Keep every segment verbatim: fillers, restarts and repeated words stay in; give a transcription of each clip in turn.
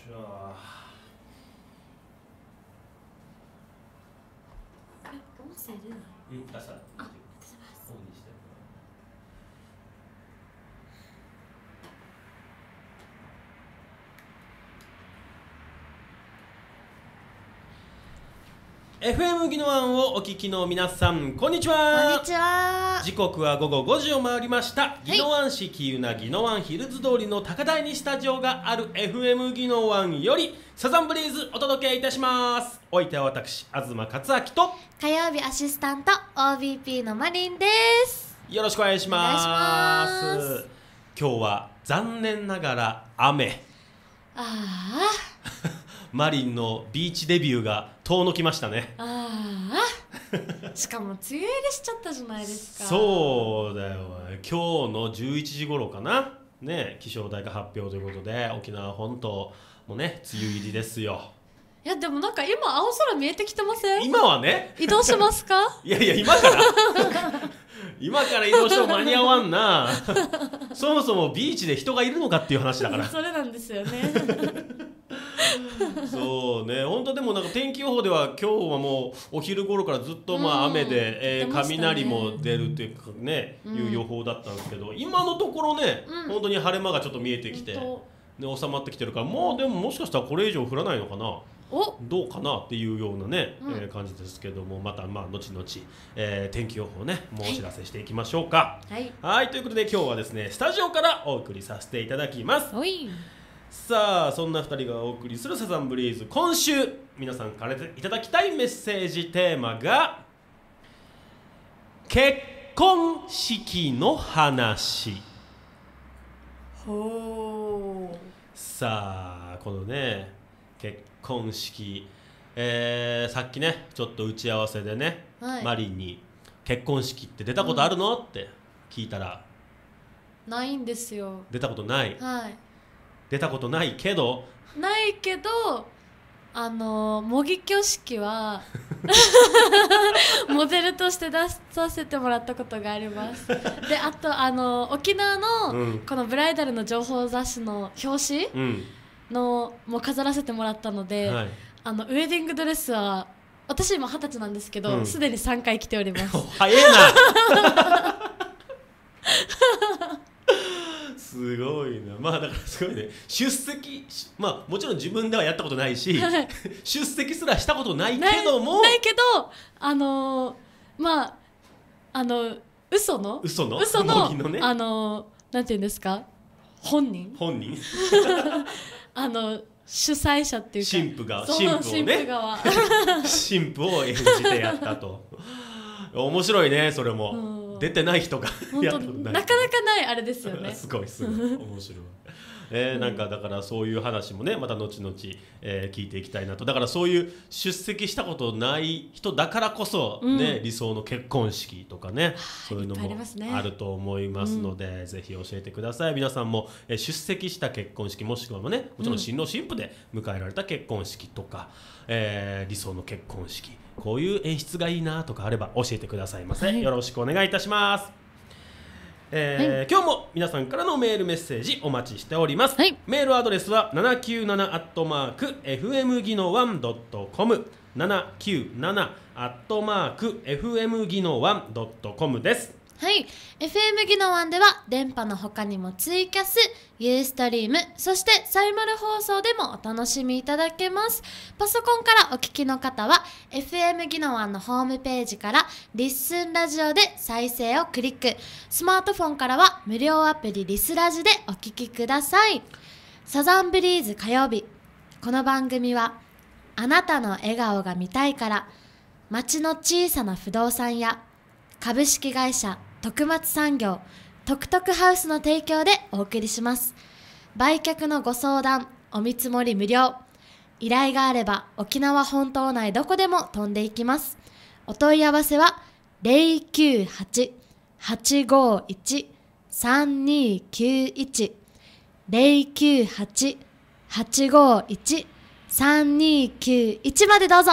ゃあえ、音声出ない？ え、出したらあ、 出てます。オンにしてる。エフエム ギノワンをお聞きの皆さん、こんにちは。 こんにちは。 時刻は午後ごじを回りました。 い宜野湾市喜友名宜野湾ヒルズ通りの高台にスタジオがある エフエム ギノワンよりサザンブリーズお届けいたします。お相手は私、東克明と火曜日アシスタント オービーピー のマリンです。 よろしくお願いします。 お願いします。 今日は残念ながら雨。 あマリンのビーチデビューが遠のきましたね。 あ、ああ。しかも梅雨入りしちゃったじゃないですか。 そうだよ。今日のじゅういちじ頃かな。ね、気象台が発表ということで、沖縄本島もね、梅雨入りですよ。 いやでもなんか今青空見えてきてません？ 今はね。 移動しますか？ いやいや、今から今から移動しても間に合わんな。そもそもビーチで人がいるのかっていう話だから。 それなんですよね。 そうね、本当でもなんか天気予報では今日はもうお昼頃からずっとまあ雨で、えー、雷も出るっていうかね、うん、いう予報だったんですけど、今のところね、うん、本当に晴れ間がちょっと見えてきて、で収まってきてるから、もうでももしかしたらこれ以上降らないのかな、おどうかなっていうようなね、うん、えー、感じですけども、またまあ後々、えー、天気予報ねもうお知らせしていきましょうか。はい、はい、ということで今日はですねスタジオからお送りさせていただきます。はい、さあそんなふたりがお送りするサザンブリーズ、今週皆さんからいただきたいメッセージテーマが結婚式の話。ほー、さあこのね結婚式、えー、さっきねちょっと打ち合わせでね、はい、マリンに結婚式って出たことあるの、うん、って聞いたらないんですよ。 出たことない、 はい、 出たことないけどないけどあの模擬挙式はモデルとして出させてもらったことがあります。であとあの沖縄のこのブライダルの情報雑誌の表紙のも飾らせてもらったので、はい、あのウェディングドレスは私今二十歳なんですけどすで、うん、にさんかい着ております。 早いな。すごいな。まあだからすごいね、出席、まあもちろん自分ではやったことないし、はい、出席すらしたことないけどもないけどあのー、まああの嘘の嘘の嘘の、 ね、 あのー、なんていうんですか、本人本人あの主催者っていうか新婦が新婦をね新婦を演じてやったと。面白いねそれも、うん、出てない人がやったことない、 なかなかないあれですよね。 すごいすごい面白い。えー、なんかだからそういう話もねまた後々、えー、聞いていきたいなと。だからそういう出席したことない人だからこそ、ね、うん、理想の結婚式とかねそういうのもあると思いますので、うん、ぜひ教えてください。皆さんも、えー、出席した結婚式もしくはねもちろん新郎新婦で迎えられた結婚式とか、えー、理想の結婚式こういう演出がいいなとかあれば教えてくださいませ、はい、よろしくお願いいたします。えーはい、今日も皆さんからのメールメッセージお待ちしております、はい、メールアドレスは ななきゅうなな アットマーク エフエム ギノワン ドット コム ななきゅうなな アットマーク エフエム ギノワン ドット コム です。 はい、エフエム ギノワンでは電波の他にもツイキャス、ユーストリーム、そしてサイマル放送でもお楽しみいただけます。パソコンからお聞きの方は エフエム ギノワンのホームページからリッスンラジオで再生をクリック、スマートフォンからは無料アプリリスラジでお聞きください。サザンブリーズ火曜日、この番組はあなたの笑顔が見たいから、街の小さな不動産屋株式会社徳松産業トクトクハウスの提供でお送りします。売却のご相談、お見積もり無料、依頼があれば沖縄本島内どこでも飛んでいきます。お問い合わせは ゼロきゅうはち はちごいち さんにきゅういち ゼロきゅうはち はちごいち さんにきゅういちまでどうぞ。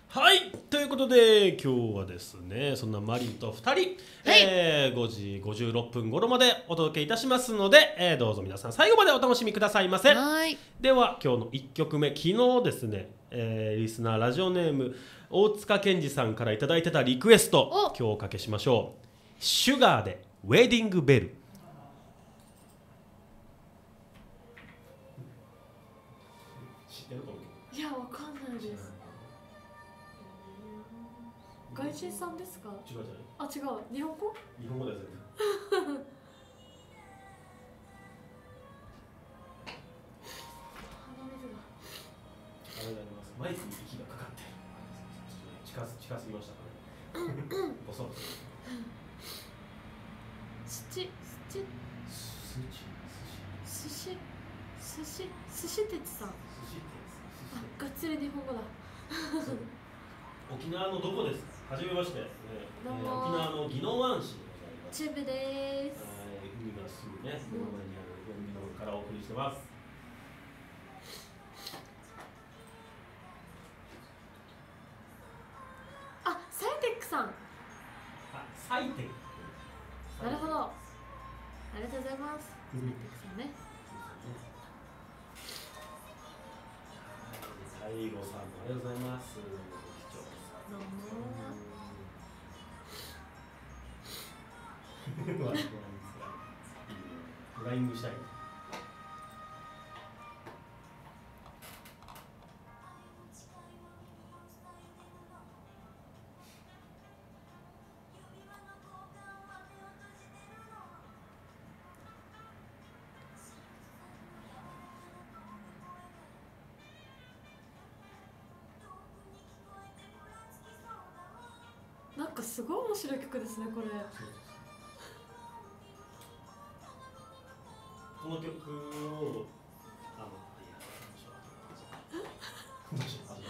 はい、ということで今日はですね、そんなマリンとふたり、はい、えー、ごじごじゅうろっぷん頃までお届けいたしますので、えー、どうぞ皆さん最後までお楽しみくださいませ。 はい、 では今日のいっきょくめ、昨日ですね、えー、リスナーラジオネーム大塚健二さんからいただいてたリクエスト、今日おかけしましょう。シュガーでウェディングベル。知ってると思う。 いや、わかんないです。外人さんですか？ 違う違う。 あ、違う。日本語？ 日本語です。 鼻水が。 あれになります。マイクに息がかかってる。近す近すぎましたかね。ボソッと。 すちすちすちすしすしすし鉄さん。 すし鉄。 あ、がっつり日本語だ。 沖縄のどこですか？はじめまして、ねえー、沖縄の宜野湾市でございます。 チューブです。 はい、海がすぐね、目の前にある宜野湾からお送りしてます。 あ、サイテックさん。あ、 サイテック。 なるほど。ありがとうございます。サイテックさんね。 大悟さんもありがとうございます。 どうもフライングしたい。 なんかすごい面白い曲ですね、これ。 この曲をあのいやどうしよう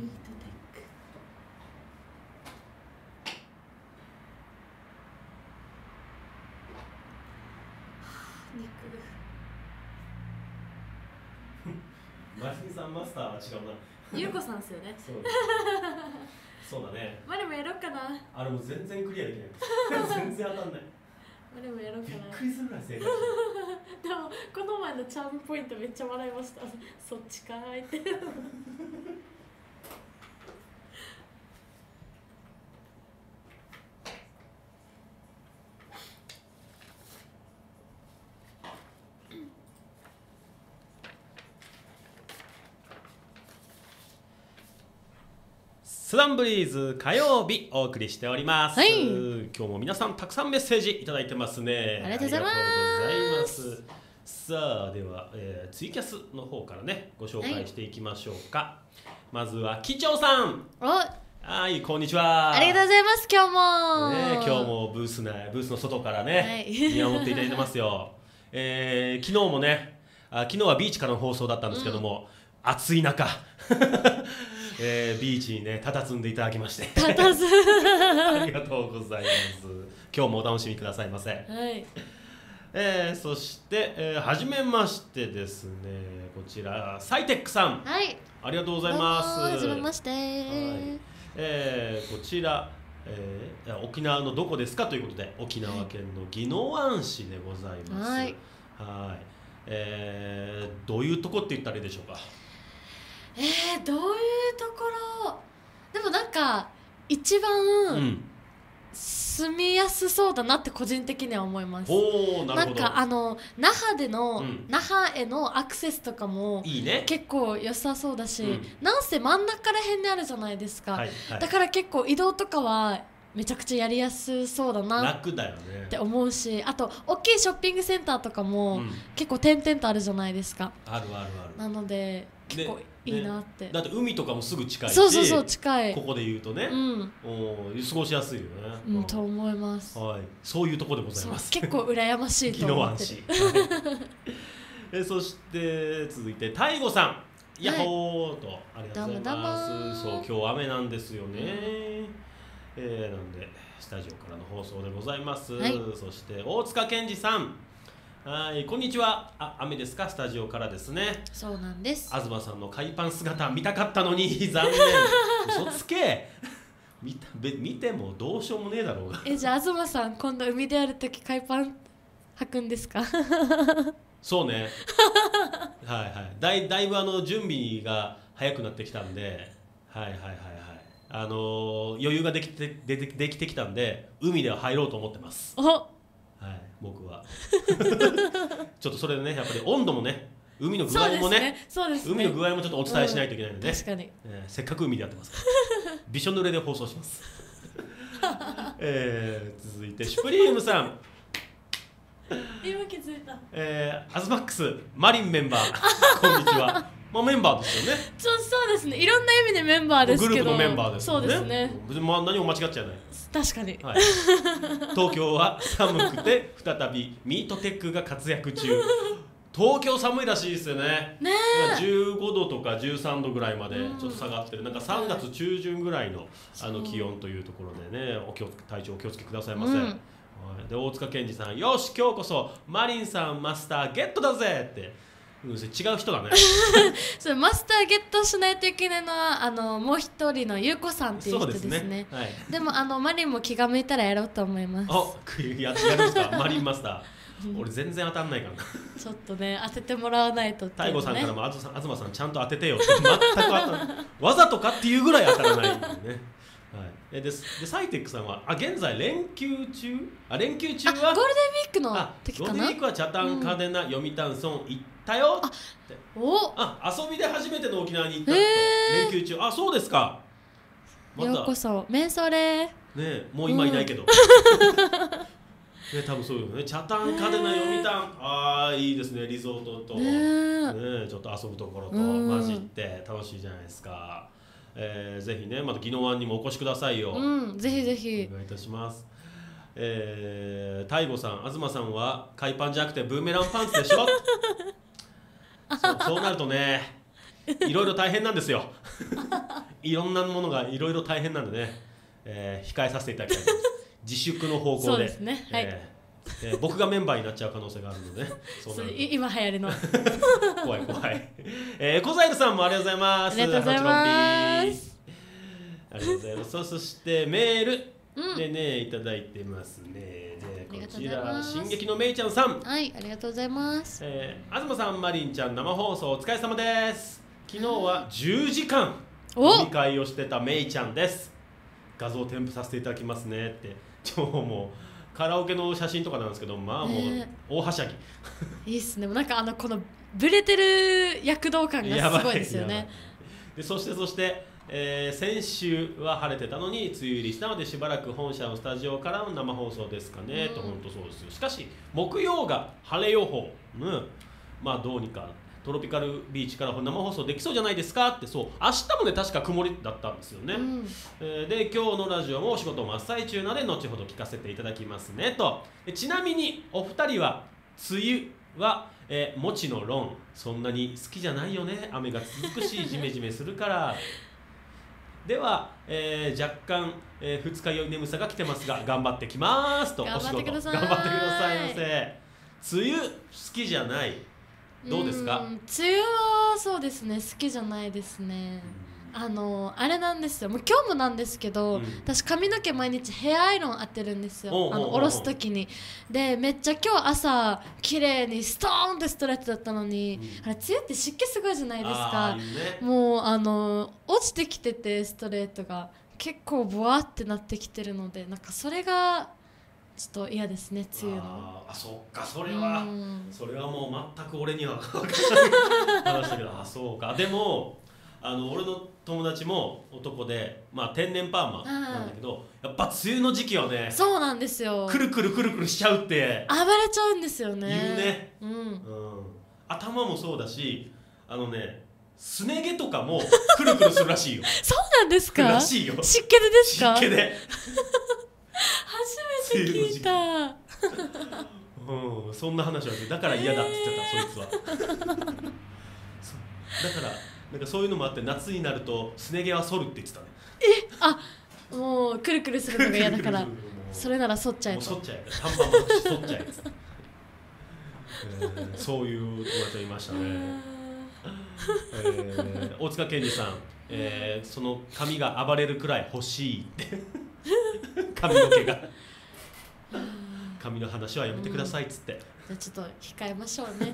ミートテック。肉。 マリンさんマスターは違うな。 ゆうこさんですよね。 そうそうだね。 マリもやろうかな。 あれもう全然クリアできない全然当たんない。 マリもやろうかびっな。 くりするぐらい正解。 でもこの前のチャームポイントめっちゃ笑いました。そっちかーいってスワンブリーズ火曜日お送りしております、 はい、 今日も皆さんたくさんメッセージいただいてますね。 ありがとうございます。 ありがとうございます。さあでは、えー、ツイキャスの方からねご紹介していきましょうか、はい、まずは機長さん。 おはい、こんにちは。 ありがとうございます。今日も、 ね、今日もブース内ブースの外からね、はい、見守っていただいてますよ、えー、昨日もねあ昨日はビーチからの放送だったんですけども、うん、暑い中えー、ビーチにね佇んでいただきまして佇ありがとうございます。今日もお楽しみくださいませ。はい、えー、そして、えー、はじめましてですね、こちらサイテックさん、 はい、 ありがとうございます。 はじめまして、はい、 えー、こちら、えー、沖縄のどこですかということで沖縄県の宜野湾市でございます。はい、はい、えー、どういうとこって言ったらいいでしょうか。 えー、どういうところ。でもなんか一番、うん住みやすそうだなって個人的には思います。 おー、なるほど。 なんかあの那覇での、うん、那覇へのアクセスとかもいい、ね、 結構良さそうだし、うん、なんせ真ん中ら辺にあるじゃないですか、はいはい、だから結構移動とかはめちゃくちゃやりやすそうだな楽だよねって思うし、あと大きいショッピングセンターとかも、うん、結構点々とあるじゃないですか。 あるあるある。 なので結構いいなって、ね、 だって海とかもすぐ近いし、 そうそうそう近い、 ここで言うとね、うん、お過ごしやすいよね、 うん、と思います、 はい、そういうところでございます。 結構羨ましいと思ってるえそして続いてタイゴさん、ヤッホーと、はい、ありがとうございます。そう今日雨なんですよね、うん、えー、なんでスタジオからの放送でございます、はい、そして大塚健二さん、はい、こんにちは。あ、雨ですか？スタジオからですね。 そうなんです。 東さんの海パン姿見たかったのに残念。嘘つけ。見た見てもどうしようもねえだろうが。 え、じゃあ東さん今度海でやるとき海パン履くんですか？ そうね。はいはい。だいだいぶあの準備が早くなってきたんで、はいはいはいはい。あのー、余裕ができてででできてきたんで海では入ろうと思ってます。 お。 はい、僕はちょっとそれでねやっぱり温度もね海の具合も ね, ね, そうですね海の具合もちょっとお伝えしないといけないので、うん、 確かに、 えー、せっかく海でやってますからびしょ濡れで放送します、えー、続いてシュプリームさん今気づいた、 えー、アズマックスマリンメンバーこんにちは。まあ、メンバーですよね。 そう、そうですね。いろんな意味でメンバーですけどグループのメンバーですよね。 そうですね。 別にまあ何も間違っちゃない。 確かに、 はい、東京は寒くて再びミートテックが活躍中。東京寒いらしいですよね。 ねえ。 じゅうごどとかじゅうさんどぐらいまでちょっと下がってる。なんかさんがつ中旬ぐらいのあの気温というところでね、お気を体調お気をつけくださいませ。うん、で大塚健二さん、よし今日こそマリンさんマスターゲットだぜって。うん、違う人だね。 それマスターゲットしないといけないのはあのもう一人のゆうこさんっていう人ですね。 ですね、はい、でもあのマリンも気が向いたらやろうと思います。 あ、や, やるんですかマリンマスター。俺全然当たんないからな。 ちょっとね当ててもらわないとって、ね、 太吾さんからもあずさん東さんちゃんと当ててよって全く当たらないわざとかっていうぐらい当たらないんだよね。はい、えででサイテックさんはあ現在連休中あ連休中はゴールデンウィークの時かな。 ゴールデンウィークは北谷嘉手納読谷村行ったよって。 おあ遊びで初めての沖縄に行ったと連休中。あそうですか。 ま、ようこそメンソレ。 ねもう今いないけど、うん、ね多分そうよね。北谷嘉手納読谷ああいいですね。リゾートとねちょっと遊ぶところと混じって楽しいじゃないですか。えー、ぜひねまた宜野湾にもお越しくださいよ。 うん、ぜひぜひお願いいたします。えー、太吾さん、東さんは海パンじゃなくてブーメランパンツでしょ。そう、そうなるとねいろいろ大変なんですよ。 いろんなものがいろいろ大変なんでね、えー、控えさせていただきたいと思います。自粛の方向でそうですね、はい、 えーえー、僕がメンバーになっちゃう可能性があるので、ね、 そうなる今流行りの怖い怖い、えー、コザエルさんもありがとうございます。 ありがとうございます。 ありがとうございます。そしてメールでね、いただいてますね。でこちら進撃のめいちゃんさん、 はい、ありがとうございます。 えー、東さん、マリンちゃん、生放送お疲れ様です。昨日はじゅうじかん飲み会をしてためいちゃんです。画像添付させていただきますねって。今日もカラオケの写真とかなんですけど、まあもう大はしゃぎ、 えー、いいっすね。なんかあのこのブレてる躍動感がすごいですよね。 でそしてそしてえー、先週は晴れてたのに梅雨入りしたので、しばらく本社のスタジオからの生放送ですかね、うん、と本当そうですよ。しかし木曜が晴れ予報、うん、まあどうにかトロピカルビーチから生放送できそうじゃないですかって。そう、明日もね確か曇りだったんですよね、うん、えー、で今日のラジオもお仕事真っ最中なので後ほど聞かせていただきますねと。ちなみにお二人は梅雨はえー、もちの論そんなに好きじゃないよね、雨が続くしジメジメするからでは、えー、若干、えー、二日酔い眠さが来てますが頑張ってきますと。お仕事頑張ってくださいませ。梅雨好きじゃない、どうですか？ 梅雨はそうですね、好きじゃないですね。あのあれなんですよ、もう今日もなんですけど、うん、私髪の毛毎日ヘアアイロン当てるんですよ、あの下ろす時に。でめっちゃ今日朝綺麗にストーンってストレートだったのに、うん、あれ梅雨って湿気すごいじゃないですか。いい、ね、もうあの落ちてきててストレートが結構ボワってなってきてるので、なんかそれがちょっと嫌ですね、梅雨の。 ああ、そっか、それは、うん、それはもう全く俺には分からない話だけど、あ、そうか。でもあの俺の友達も男で、まあ、天然パーマなんだけど、やっぱ梅雨の時期はね、 そうなんですよ、 くるくるくるくるしちゃうって暴れちゃうんですよね。 言うね、 うんうん、 頭もそうだし、あのねすね毛とかもくるくるするらしいよそうなんですからしいよ、 湿気でですか？ 湿気で初めて聞いたうん、そんな話はだから嫌だって言ってた、そいつはだからなんかそういうのもあって、夏になるとすね毛は剃るって言ってたね。 え、あ、もうくるくるするのが嫌だからそれなら剃っちゃえと。 剃っちゃえ、短パンも剃っちゃえ、えー、そういう友達がいましたね。えー、大塚健二さん、えー、その髪が暴れるくらい欲しいって髪の毛が髪の話はやめてくださいっつって、 じゃあちょっと控えましょうね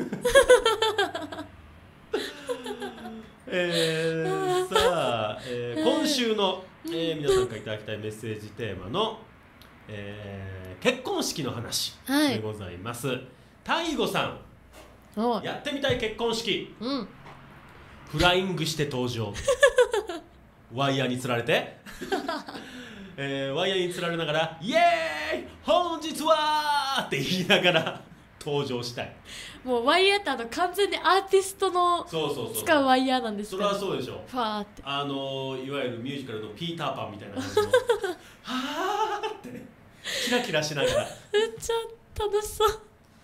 えー、さあ、えー、今週の、えー、皆さんからいただきたいメッセージテーマの、えー、結婚式の話でございます。タイゴさん、やってみたい結婚式、うん、フライングして登場ワイヤーにつられて、えー、ワイヤーにつられながらイエーイ本日はって言いながら登場したい。 もうワイヤーってあの完全にアーティストの使うワイヤーなんですか、ね、それはそうでしょ。 ファーってあのいわゆるミュージカルのピーターパンみたいな感じのはーってね、キラキラしながらめっちゃ楽しそう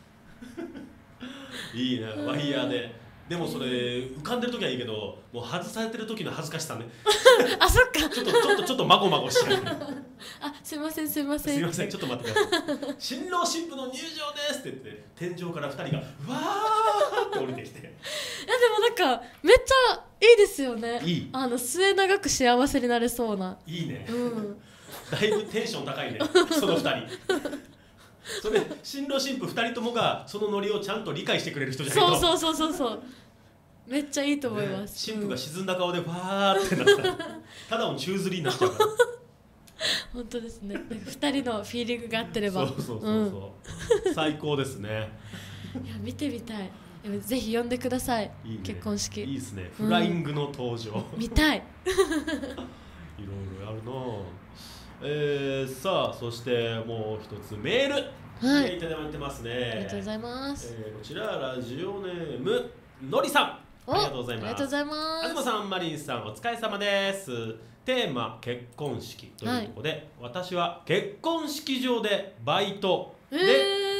いいね、ワイヤーで。でもそれ浮かんでる時はいいけど、もう外されてる時の恥ずかしさねあ、そっか、 ちょっとちょっとちょっとまごまごしちゃうあ、すいませんすいませんすいません、ちょっと待ってください新郎新婦の入場ですって言って天井からふたりがうわーって降りてきていやでもなんかめっちゃいいですよね。 いい、 あの末永く幸せになれそうな。 いいね、 うん、 だいぶテンション高いねそのふたりそれ新郎新婦ふたりともがそのノリをちゃんと理解してくれる人じゃないと。 そうそうそうそうそう、めっちゃいいと思います、 ね、新婦が沈んだ顔でわーってなったらただの宙吊りになっちゃうから本当ですね、ふたりのフィーリングが合ってればそうそうそうそう、うん、最高ですねいや見てみたい、ぜひ呼んでください。いい、ね、結婚式いいですね、フライングの登場、 うん、見たいいろいろあるな。えー、さあそしてもう一つメール、はい、いただいてますね。 ありがとうございます、 えー、こちらラジオネームのりさん、ありがとうございます。 ありがとうございます。 東さん、マリンさん、お疲れ様です。テーマ結婚式ということで、はい、私は結婚式場でバイトで、え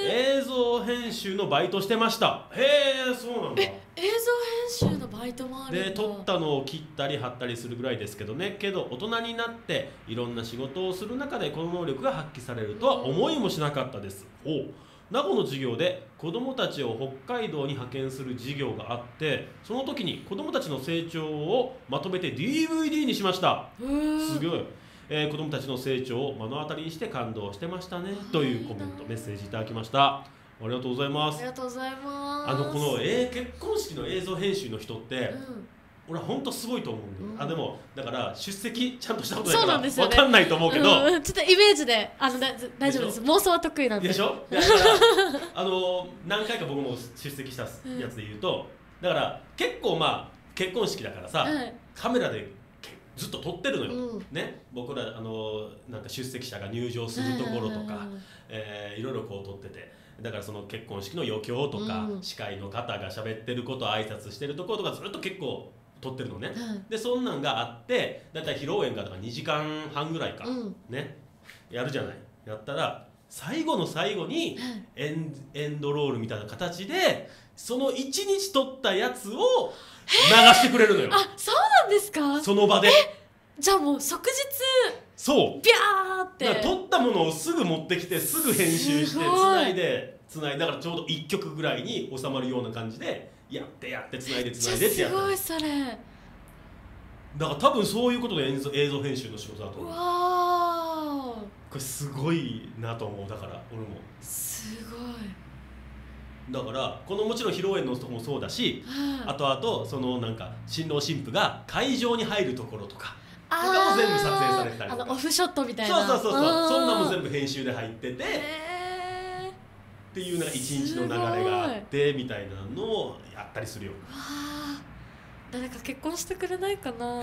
映像編集のバイトしてました。へえ、そうなんだ。 映像編集のバイトもあるんだ。 で撮ったのを切ったり貼ったりするぐらいですけどね。けど大人になっていろんな仕事をする中でこの能力が発揮されるとは思いもしなかったです。おう、名護の授業で子どもたちを北海道に派遣する授業があって、その時に子どもたちの成長をまとめて ディーブイディー にしました。すごい、えー、子どもたちの成長を目の当たりにして感動してましたねというコメントメッセージいただきました。ありがとうございます。 ありがとうございます。 あのこの、えー、結婚式の映像編集の人って、うん、俺は本当すごいと思うんだよ、うん、あでもだから出席ちゃんとしたことないから分かんないと思うけど、 うん、ちょっとイメージであのだ大丈夫です。妄想は得意なんで。 でしょ。だからあの何回か僕も出席したやつで言うと、うん、だから結構まあ結婚式だからさ、はい、カメラでずっと撮ってるのよ、うん、ね、僕らあのなんか出席者が入場するところとか、うん、えー、いろいろこう撮ってて、だからその結婚式の余興とか、うん、司会の方が喋ってること挨拶してるところとかずっと結構撮ってるのね、うん、でそんなんがあってだいたい披露宴がだからにじかんはんぐらいか、うん、ねやるじゃない。やったら最後の最後にエン、エンドロールみたいな形でそのいちにち撮ったやつを流してくれるのよ。 あ、そうなんですか。 その場で。 じゃあもう即日そうビャーってだから撮ったものをすぐ持ってきてすぐ編集してつないでつないだからちょうどいっきょくぐらいに収まるような感じでやってやってつないでつないでってやったすごいそれだから多分そういうことで映像、映像編集の仕事だと思う。 わーこれすごいなと思う。だから俺もすごいだからこのもちろん披露宴のとこもそうだし、あとあとそのなんか新郎新婦が会場に入るところとかとかも全部撮影されたりとか、 あのオフショットみたいな、 そうそうそうそう、そんなも全部編集で入っててっていうなんか一日の流れがあってみたいなのをやったりするよ。わあ、誰か結婚してくれないかな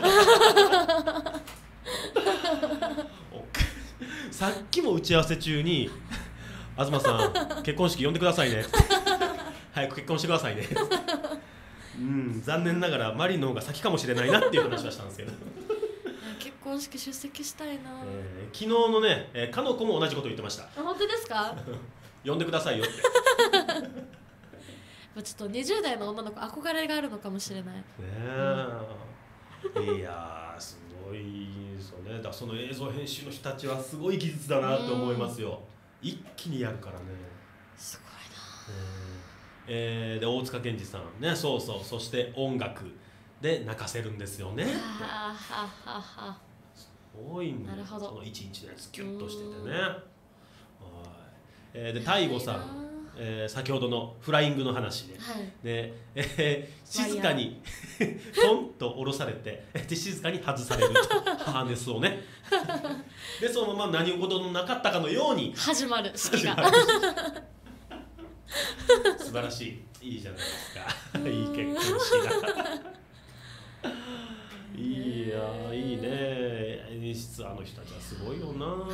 さっきも打ち合わせ中に東さん結婚式呼んでくださいね早く結婚してくださいねうん、残念ながらマリンの方が先かもしれないなっていう話はしたんですけど結婚式出席したいな、 えー、昨日のね、えー、かの子も同じこと言ってました。 本当ですか呼んでくださいよってちょっとにじゅう代の女の子憧れがあるのかもしれないねえ、うん、いやーすごいですよね。だからその映像編集の人たちはすごい技術だなと思いますよ。一気にやるからね。 すごいな、 えー、で大塚健二さんね、そうそう、そして音楽で泣かせるんですよね。 ははははすごいんだよ。その一日のやつキュッとしててね。はい、えー、で大悟さん、えー、先ほどのフライングの話で、はい、で、えー、静かにポンと下ろされてで静かに外されるとハーネスをねでそのまま何事もなかったかのように始まる式が素晴らしい、いいじゃないですかいい結婚式だいやいいね、演出、あの人たちはすごいよな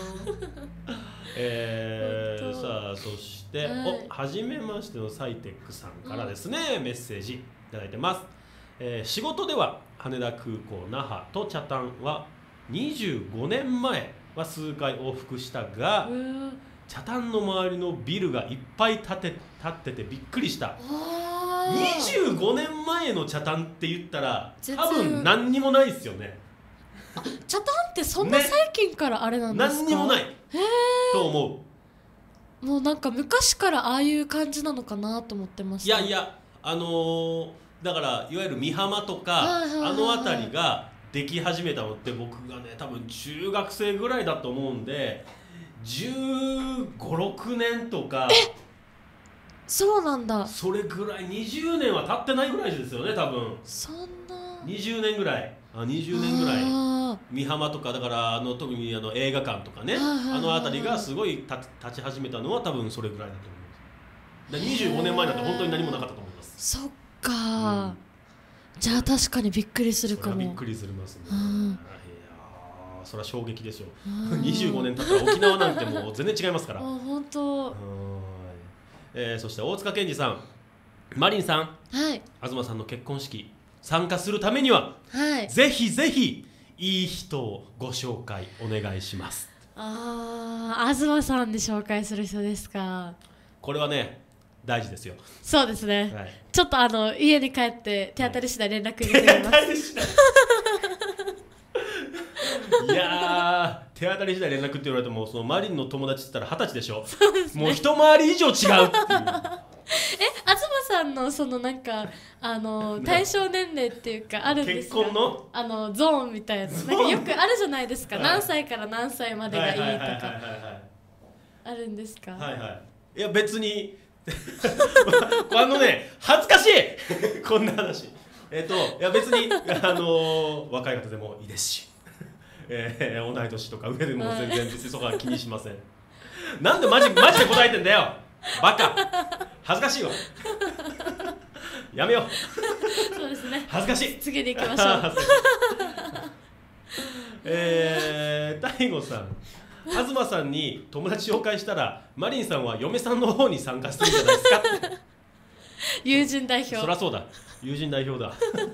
えー、さあそして、はい、おはじめましてのサイテックさんからですね、うん、メッセージいただいてます。えー、仕事では羽田空港那覇と北谷はにじゅうごねんまえは数回往復したが、北谷の周りのビルがいっぱい建て、建っててびっくりした。にじゅうごねんまえの北谷って言ったら多分何にもないですよね。 北谷ってそんな最近からあれなんですか？ ね、何にもないと思う。もうなんか昔からああいう感じなのかなと思ってました。 いやいや、あのー、だからいわゆる美浜とかあの辺りができ始めたのって僕がね多分中学生ぐらいだと思うんでじゅうご、ろくねんとか。 え、そうなんだ。 それぐらい、にじゅうねんは経ってないぐらいですよね多分。 そんなにじゅうねんぐらい、あにじゅうねんぐらい美浜とかだからあの特にあの映画館とかね、あの辺りがすごい立ち始めたのは多分それぐらいだと思います。だにじゅうごねんまえなんて本当に何もなかったと思います。 そっか、うん、じゃあ確かにびっくりするかも。 それはびっくりするますね、うん、いやそれは衝撃ですよにじゅうごねん経ったら沖縄なんてもう全然違いますから本当。 えー、そして大塚健二さん、マリンさん、 はい、 東さんの結婚式参加するためには、 はい、 ぜひぜひいい人をご紹介お願いします。 ああ、東さんで紹介する人ですか。 これはね大事ですよ。 そうですね、 はい、 ちょっとあの家に帰って手当たり次第連絡入れてみます、 いやー手当たり次第連絡って言われてもそのマリンの友達って言ったら二十歳でしょ。 そうですね、 もう一回り以上違うっていうえ、東さんのそのなんかあの対象年齢っていうかあるんですか？ 結婚のあのゾーンみたいな、なんかよくあるじゃないですか、 はい、 何歳から何歳までがいいとかあるんですか？ はいはい、いや別にあのね恥ずかしいこんな話。えっといや別にあのー、若い方でもいいですし、えー、同い年とか上でも全然別にそこは気にしません。なんでマジマジで答えてんだよバカ、恥ずかしいわやめようそうですね、 恥ずかしい、 次に行きましょうえー、大悟さん、東さんに友達紹介したらマリンさんは嫁さんの方に参加するんじゃないですかって友人代表、 そりゃそうだ、友人代表だ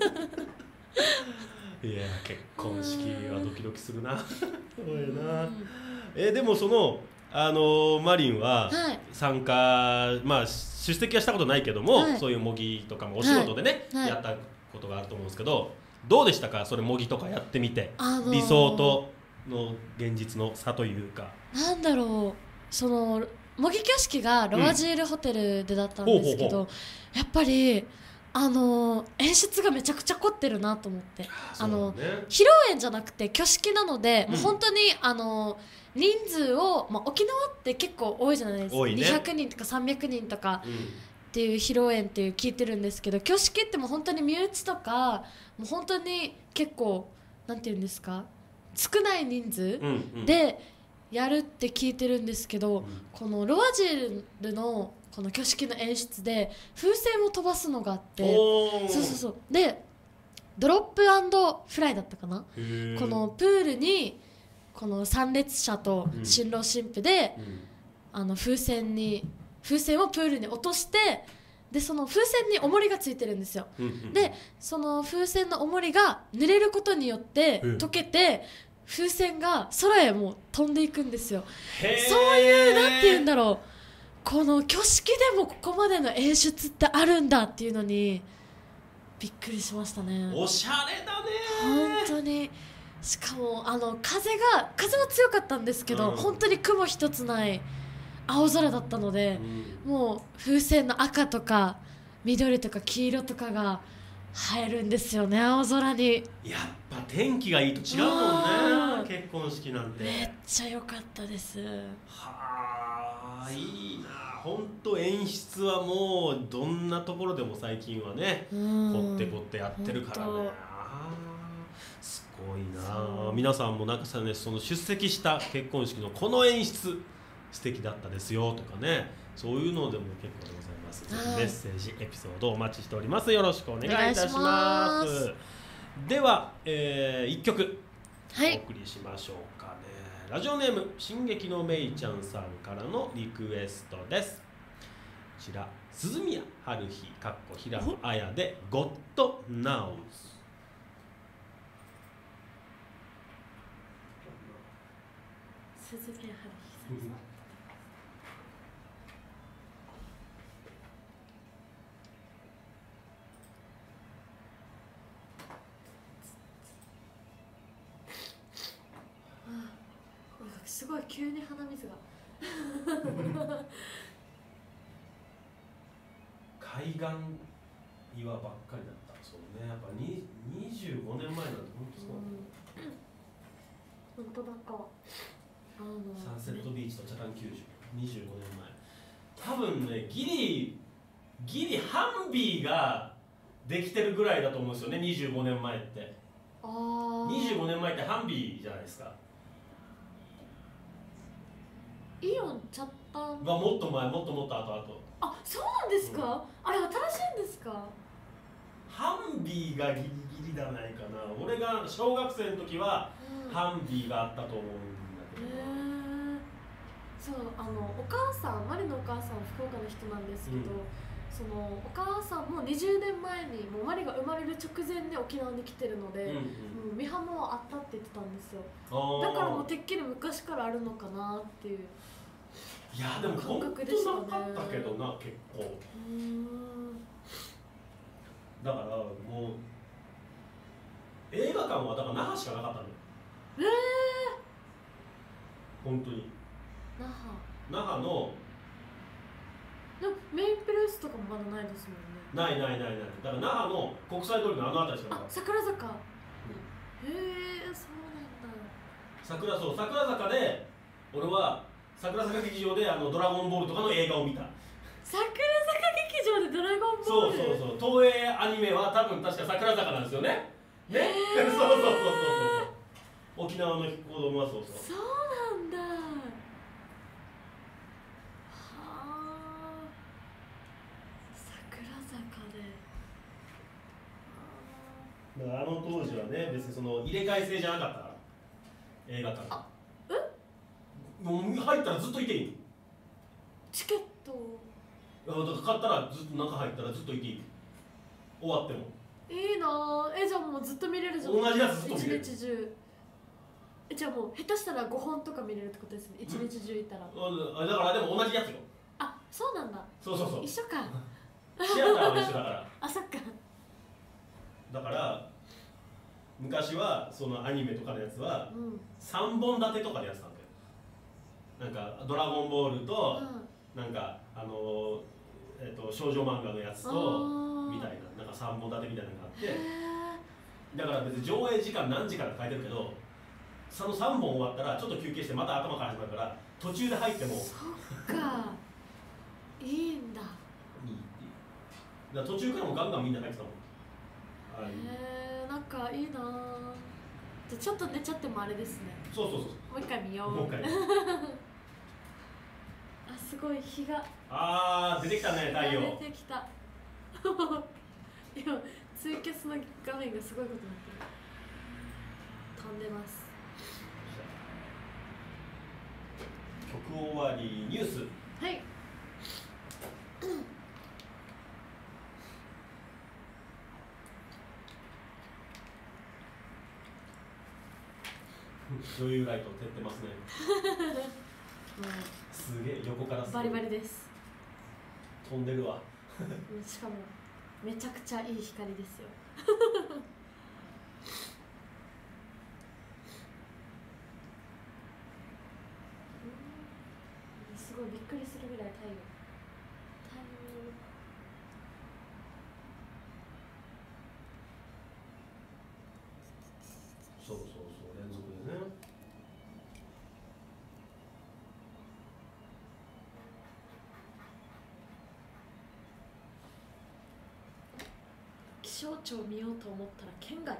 いや結婚式はドキドキするなそうやな。えー、でもそのあのー、マリンは参加、はい、まあ出席はしたことないけども、はい、そういう模擬とかもお仕事でね、はい、やったことがあると思うんですけど、どうでしたかそれ模擬とかやってみて、あのー、理想との現実の差というか。なんだろう、その模擬挙式がロワジールホテルでだったんですけど、うん、やっぱりあの演出がめちゃくちゃ凝ってるなと思って、あの、ね、披露宴じゃなくて挙式なので、うん、もう本当にあの人数を、まあ、沖縄って結構多いじゃないですか、ね、にひゃくにんとかさんびゃくにんとかっていう披露宴っていう聞いてるんですけど、挙式ってもう本当に身内とかもう本当に結構なんていうんですか、少ない人数でやるって聞いてるんですけど、うん、このロワジールのこの挙式の演出で風船を飛ばすのがあって、そうそうそう、でドロップ&フライだったかな、このプールにこの参列者と新郎新婦で、うん、あの風船に風船をプールに落として、でその風船に重りがついてるんですよ、うん、でその風船の重りが濡れることによって溶けて、風船が空へもう飛んでいくんですよ。そういうなんて言うんだろう、この挙式でもここまでの演出ってあるんだっていうのにびっくりしましたね。 おしゃれだね本当に。しかもあの風が風は強かったんですけど、うん、本当に雲一つない青空だったので、うん、もう風船の赤とか緑とか黄色とかが映えるんですよね、青空に。 やっぱ天気がいいと違うもんね、結婚式なんて。 めっちゃ良かったです。 はあ、いいな。本当演出はもうどんなところでも最近はね、凝って凝ってやってるからね。すごいな。皆さんもなんかさね、その出席した結婚式のこの演出素敵だったですよとかね、そういうのでも結構でございます。ぜひメッセージエピソードお待ちしております。よろしくお願いいたします。では、えー、いっきょくお送りしましょうかね、はい、ラジオネーム進撃のめいちゃんさんからのリクエストです。こちら鈴宮春日かっこ平野綾でゴッドナウズ。 鈴宮春日さん、うん、すごい急に鼻水が海岸岩ばっかりだった。そうね、やっぱににじゅうごねんまえなんて本当そう、 うん、本当だかあのサンセットビーチと北谷球場にじゅうごねんまえ、多分ねギリギリハンビーができてるぐらいだと思うんですよね。にじゅうごねんまえってあにじゅうごねんまえってハンビーじゃないですか。 イオンチャッタンがもっと前、もっともっと後々。 あ、そうなんですか、うん、あれ新しいんですか。 ハンビーがギリギリじゃないかな。俺が小学生の時は、うん、ハンビーがあったと思うんだけど。へー、 そう、あのお母さん、マリのお母さん福岡の人なんですけど、うん、そのお母さんもにじゅうねんまえにもうマリが生まれる直前で沖縄に来てるので、うんうん、美浜はあったって言ってたんですよ。だからもうてっきり昔からあるのかなっていう。 いやでも感本当覚でしたねなかったけどな結構。 うーんだからもう映画館はだから那覇しかなかったのよ。 えー、 本当に那覇那覇のでもメインプレスとかもまだないですもんね。 ないないないない、だから那覇の国際通りのあの辺りしかなかあ、 った。 桜坂、へえ、そうなんだ。 桜そう桜坂で俺は桜坂劇場であのドラゴンボールとかの映画を見た。 桜坂劇場でドラゴンボそうール。 そうそう、東映アニメは多分確か桜坂なんですよね。ね、そうそうそうそうそう。沖縄の子供はそうそう。 そうなんだ。はあ。桜坂で。 だからあの当時はね、別にその入れ替え制じゃなかったから映画館。 あ、え？ もう入ったらずっといていい。 チケット。 だから買ったらずっと中入ったらずっといていい。終わっても。 いいなぁ。え、じゃあもうずっと見れるじゃん。 同じやつずっと見れる。 一日中。え、じゃあもう下手したらごほんとか見れるってことですね。一日中いたら。 うん、だからでも同じやつよ。 あ、そうなんだ。 そうそうそう。 一緒か。 シアターは一緒だから。 あ、そっか。 だから昔はそのアニメとかのやつはうん。 さんぼん立てとかでやってたんだよ。なんかドラゴンボールと、 うん。 なんかあのえっと少女漫画のやつとみたいな、なんかさんぼん立てみたいなのがあって、だから別に上映時間何時から書いてるけど、そのさんぼん終わったらちょっと休憩してまた頭から始まるから、途中で入ってもそっか。いいんだ。 いいっていう。だから途中からもガンガンみんな入ってたもん。ああいう。 へえ、なんかいいなぁ。じゃあちょっと寝ちゃってもあれですね。 そうそうそう。 もう一回見よう。 もう一回。 あ、すごい日が。 ああ出てきたね、太陽。 出てきた。今ツイキャスの画面がすごいことになってる。飛んでます。 曲終わりニュース。 はい。 女優ライト照ってますね。 もすげえ横からうバリバリです。 飛んでるわ。 しかもめちゃくちゃいい光ですよ。すごいびっくりするぐらい太陽。太陽。 そうそうそう連続でね。 気象庁見ようと思ったら県外。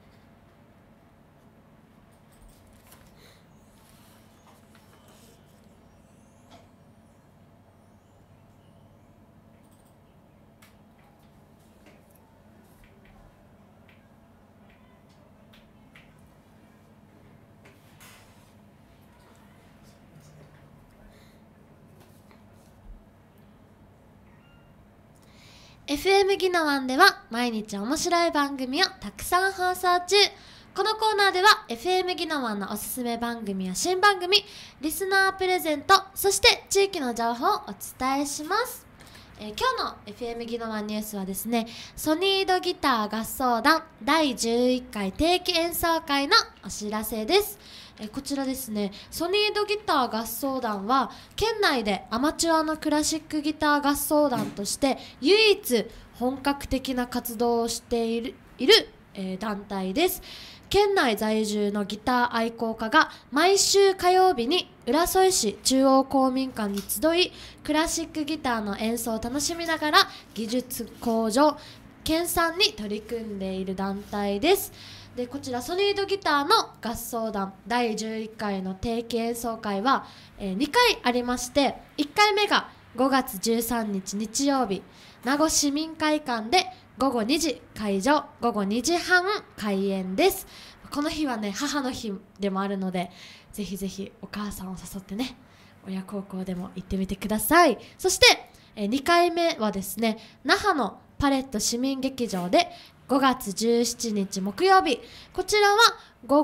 エフエム ギノワンでは毎日面白い番組をたくさん放送中。このコーナーでは エフエム ギノワンのおすすめ番組や新番組、リスナープレゼント、そして地域の情報をお伝えします。えー、今日の エフエム ギノワンニュースはですね、ソニードギター合奏団だいじゅういっかい定期演奏会のお知らせです。えー、こちらですね、ソニードギター合奏団は県内でアマチュアのクラシックギター合奏団として唯一本格的な活動をしている、いる、えー、団体です。県内在住のギター愛好家が毎週火曜日に浦添市中央公民館に集い、クラシックギターの演奏を楽しみながら技術向上、研鑽に取り組んでいる団体です。でこちらソニードギターの合奏団だいじゅういっかいの定期演奏会は、えー、にかいありまして、いっかいめがごがつじゅうさんにち日曜日、名護市民会館でごごにじ会場、ごごにじはん開演です。この日はね、母の日でもあるので、ぜひぜひお母さんを誘ってね、親孝行でも行ってみてください。そしてえにかいめはですね、那覇のパレット市民劇場でごがつじゅうしちにち木曜日、こちらは午後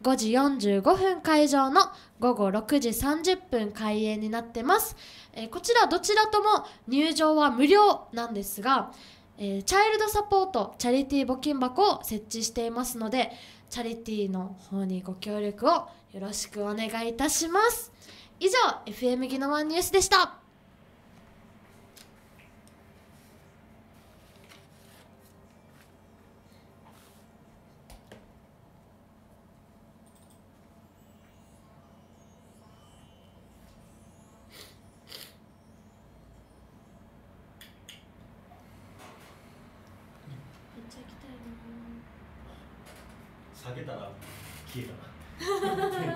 ごじよんじゅうごふん開場のごごろくじさんじゅっぷん開演になってます。えー、こちらどちらとも入場は無料なんですが、えー、チャイルドサポートチャリティー募金箱を設置していますので、チャリティーの方にご協力をよろしくお願いいたします。以上 エフエム ギノワンニュースでした。 下げたら消えたな。初めて沖縄行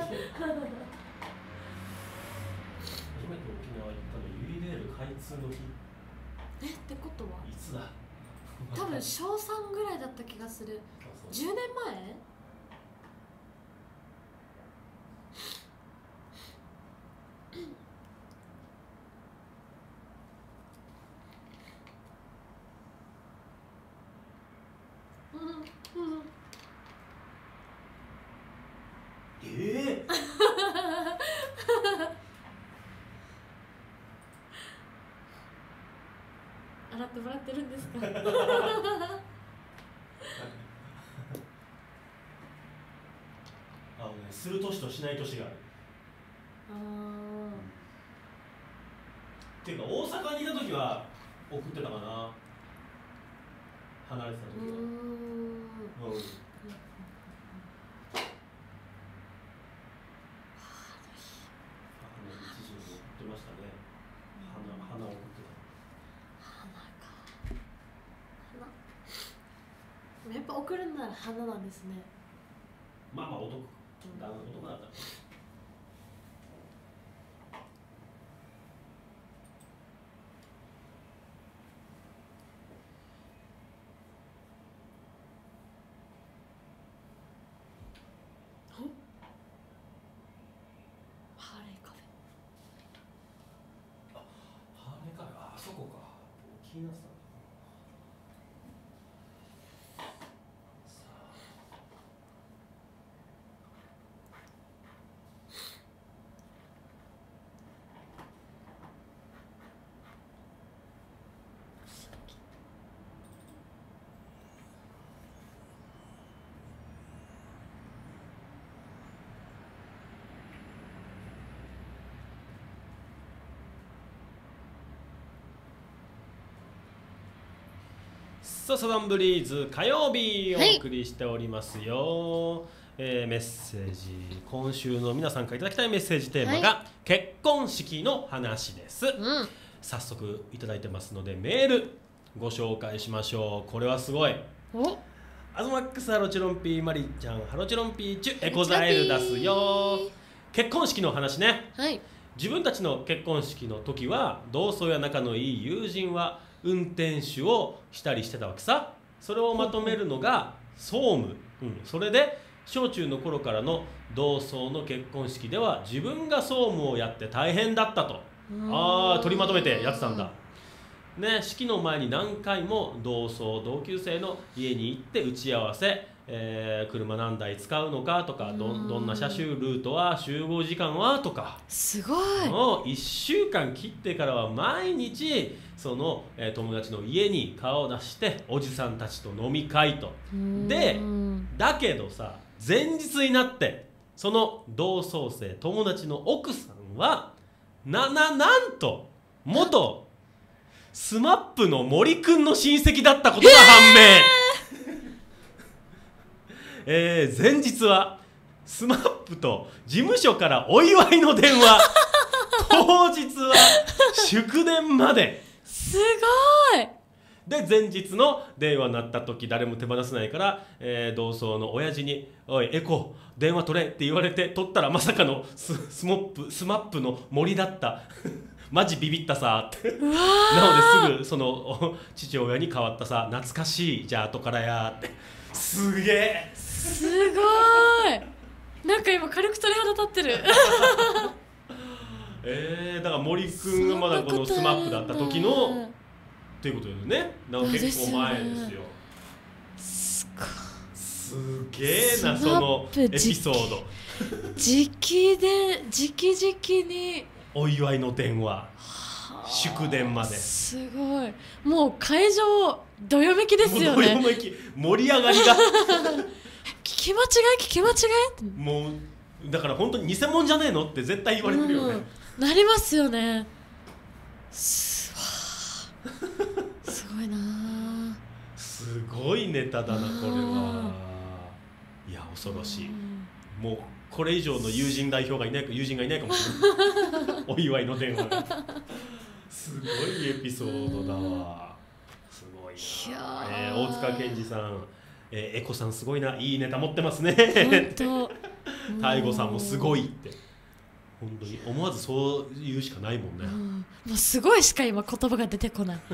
ったのユリレール開通の日。 えってことはいつだ。 多分小さんぐらいだった気がする。じゅうねんまえ。 えー洗ってもらってるんですか。 あのね、する年としない年がある。 あっていうか大阪にいた時は送ってたかな。離れてた時は。うん。うん。 やっぱ送るなら花なんですね。 まあまあ男、だ男だったら。 ハーレーカフェ。 あ、ハーレーカフェ、あ、あそこか。気になってた。さあサザンブリーズ火曜日お送りしておりますよ、はい。えー、メッセージ、今週の皆さんからいただきたいメッセージテーマが、はい、結婚式の話です、うん、早速いただいてますのでメールご紹介しましょう。これはすごい。おアズマックスハロチロンピーマリーちゃんハロチロンピーチュエコザエル出すよ。結婚式の話ね、はい、自分たちの結婚式の時は同窓や仲のいい友人は運転手をしたりしてたわけさ。それをまとめるのが総務、うん、それで小中の頃からの同窓の結婚式では自分が総務をやって大変だったと。ああ取りまとめてやってたんだね。式の前に何回も同窓同級生の家に行って打ち合わせ、えー、車何台使うのかとか ど, どんな車種ルートは集合時間はとか。 すごい。 もういっしゅうかん切ってからは毎日その、えー、友達の家に顔を出しておじさんたちと飲み会と。でだけどさ前日になってその同窓生友達の奥さんはなななんと元スマップの森くんの親戚だったことが判明。えー、前日はスマップと事務所からお祝いの電話当日は祝電まで。 すごい。 で前日の電話になった時誰も手放せないから、えー、同窓の親父に「おいエコ電話取れ」って言われて取ったらまさかの ス, ス, モップスマップの森だったマジビビったさってなのですぐその父親に変わったさ懐かしいじゃあ後からやってすげえすごい。なんか今軽く鳥肌立ってるえー、だから森くんがまだこのスマップだった時のっていうことですね。なんか結構前ですよ。 すごい。 すすげえな、そのエピソード。 直で直々にお祝いの電話、祝電まで。 すごい、もう会場どよめきですよね。 もうどよめき、盛り上がりが聞き間違い聞き間違いってもうだから本当に偽物じゃねえのって絶対言われてるよね、 うん、なりますよね。すすごいな、 すごいネタだなこれは。いや恐ろしい、もうこれ以上の友人代表がいないか友人がいないかもしれないお祝いの電話がすごいエピソードだわ。すごいな、えー、大塚健二さん、えー、エコさんすごいな、いいネタ持ってますね本当大悟さんもすごいって本当に思わずそう言うしかないもんね、うん、 もうすごいしか今言葉が出てこない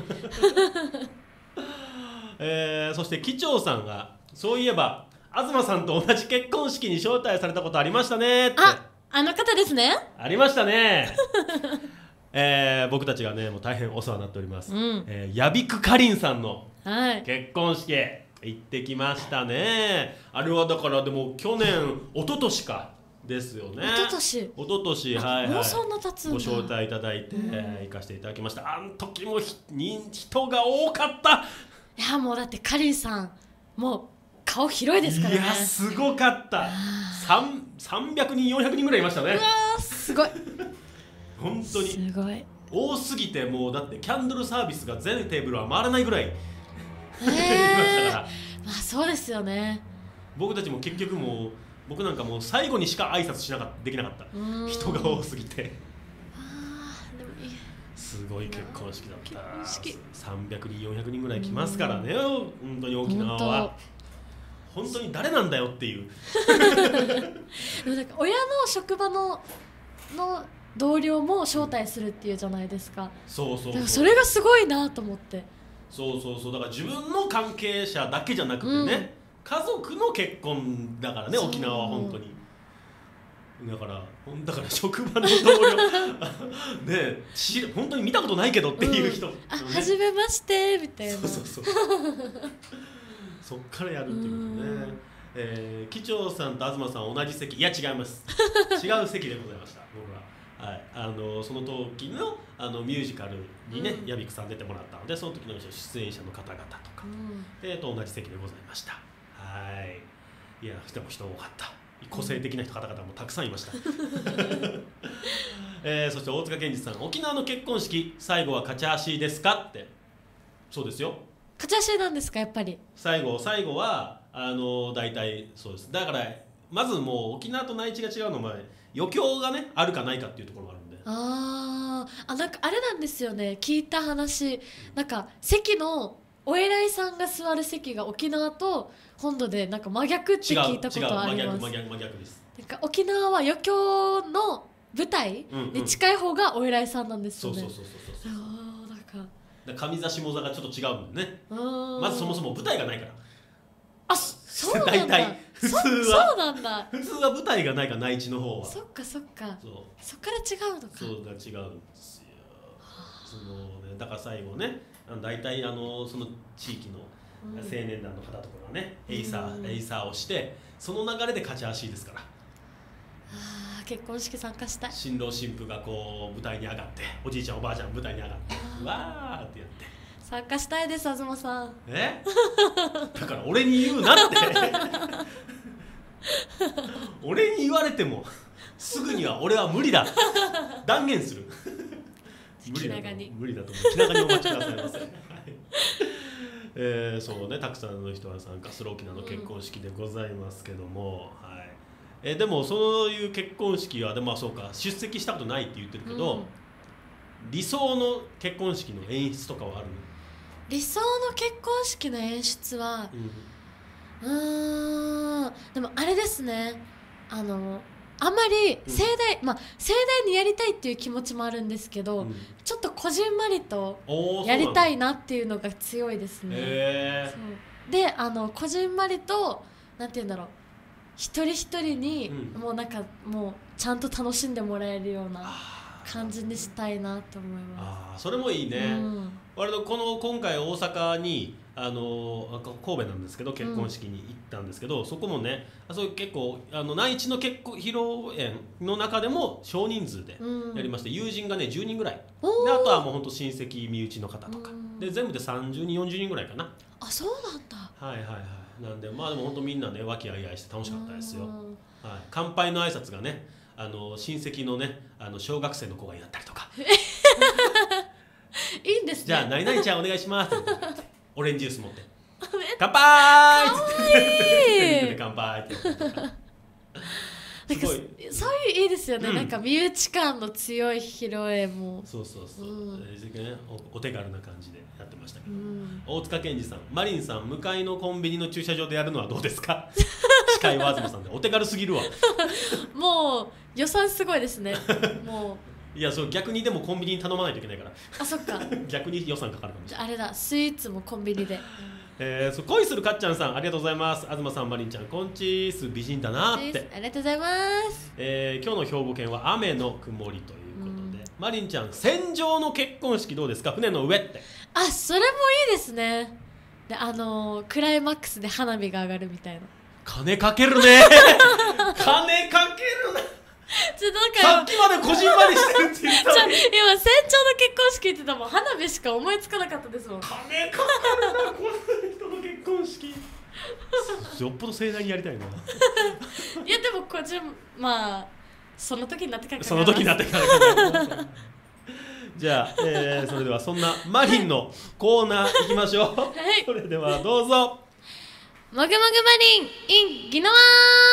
えー、そして機長さんがそういえば東さんと同じ結婚式に招待されたことありましたねって。 あ、あの方ですね。 ありましたねえー、僕たちがねもう大変お世話になっております、うん、えー、ヤビクカリンさんの結婚式、はい、行ってきましたね。あれはだからでも去年一昨年かですよね。 一昨年一昨年はいはい、 もうそんな経つんだ。 ご招待いただいて、うん、行かせていただきました。あの時も人が多かった。 いやもうだってカリンさんもう顔広いですからね。 いやすごかった。さんびゃくにんよんひゃくにんぐらいいましたね。 うわーすごい本当にすごい多すぎて、もうだってキャンドルサービスが全テーブルは回らないぐらい、 えー、いましたから。まあそうですよね。 僕たちも結局もう僕なんかもう最後にしか挨拶しなかったできなかった。人が多すぎて。あでもいいすごい結婚式だった。さんびゃくにんよんひゃくにんぐらい来ますからね、本当に沖縄は。本当に誰なんだよっていうでもなんか親の職場のの同僚も招待するっていうじゃないですか。 そうそうそう、 だからそれがすごいなと思って。 そうそうそう、だから自分の関係者だけじゃなくてね、うん、家族の結婚だからね沖縄は本当に。だからだから職場の同僚ねえ本当に見たことないけどっていう人、うんね、 あ初めましてみたいな。 そうそうそうそっからやるっていうね。えー、機長さんと東さん同じ席、いや違います違う席でございました僕は。はい、あのその時のあのミュージカルにね、うん、ヤビクさん出てもらったので、その時の出演者の方々とか、うん、えー、と同じ席でございました。はい、いやでも人多かった。個性的な人方々もたくさんいました、えー、そして大塚健二さん、沖縄の結婚式最後は勝ち足ですかって。そうですよ、 勝ち足なんですかやっぱり。最後最後はあの大体そうです。だからまずもう沖縄と内地が違うのは余興がねあるかないかっていうところがあるんで。 ああ、なんかあれなんですよね、聞いた話、なんか席のお偉いさんが座る席が沖縄と本土でなんか真逆って聞いたことあります。 真逆真逆です。 なんか沖縄は余興の舞台に近い方がお偉いさんなんですよね。 そうそうそうそうそう。 ああ、なんか上座下座がちょっと違うんだね。まずそもそも舞台がないから。 あ、そうなんだ。大体普通はそうなんだ。 普通は舞台がないから内地の方は。 そっかそっか。そう。そっから違うのか。 そうが違うんですよ。そのね、だから最後ね、大体あのその地域の青年団の方とかがね、うん、エイサーエイサーをしてその流れで勝ち足ですから。 あ結婚式参加したい。 新郎新婦がこう舞台に上がって、おじいちゃんおばあちゃん舞台に上がってわーってやって。 参加したいです、東さん。 えだから俺に言うなって俺に言われてもすぐには俺は無理だ断言する無理だと無理だと思う。気長にお待ちくださいませえー、そうね、たくさんの人が参加する沖縄の結婚式でございますけども、うん、はい、えー、でもそういう結婚式はでもそうか出席したことないって言ってるけど、うん、理想の結婚式の演出とかはあるの？ 理想の結婚式の演出は、うん、うーんでもあれですね、あのあんまり盛大、うん、まあ盛大にやりたいっていう気持ちもあるんですけど、うん、ちょっとこじんまりとやりたいなっていうのが強いですね。そうで、あのこじんまりとなんていうんだろう、一人一人にもうなんかもうちゃんと楽しんでもらえるような感じにしたいなと思います。 あ、それもいいね、うん、割とこの今回大阪にあの神戸なんですけど結婚式に行ったんですけど、うん、そこもねあそう結構あの内地の結婚披露宴の中でも少人数でやりまして、うん、友人がねじゅうにんぐらいで、あとはもうほんと親戚身内の方とか、うん、で全部でさんじゅうにんよんじゅうにんぐらいかな。 あ、そうなんだ。 はいはいはい。なんでまあでもほんとみんなね和気あいあいして楽しかったですよ、はい、乾杯の挨拶がねあの親戚のねあの小学生の子がやったりとかいいんですね。 じゃあ何々ちゃんお願いしますってオレンジジュース持って乾杯って乾杯ってなんかそういういいですよね、うん、なんか身内感の強い披露宴もそうそうそう、うん、お, お手軽な感じでやってましたけど、うん、大塚健二さん、マリンさん向かいのコンビニの駐車場でやるのはどうですか司会は東さんでお手軽すぎるわもう予算すごいですねもういやそう逆にでもコンビニに頼まないといけないからあ、そっか逆に予算かかるかもしれない。 あれだ、スイーツもコンビニでえー、そう恋するかっちゃんさんありがとうございます。東さん、マリンちゃんこんちーす、美人だなって。 ありがとうございます、 えー、今日の兵庫県は雨の曇りということで、マリンちゃん船上の結婚式どうですか、船の上って。 あ、それもいいですね。で、あのー、クライマックスで花火が上がるみたいな。 金かけるね金かけるなちょなんかさっきまでこじんまりしてるって言ったのに今船長の結婚式って言ってたもん花火しか思いつかなかったですもん。 金かかるなこの人の結婚式よっぽど盛大にやりたいな。いやでもこじんまあその時になってからその時になってからじゃあ、えー、それではそんなマリンのコーナー行きましょう、はい、それではどうぞ。もぐもぐマリン in 宜野湾。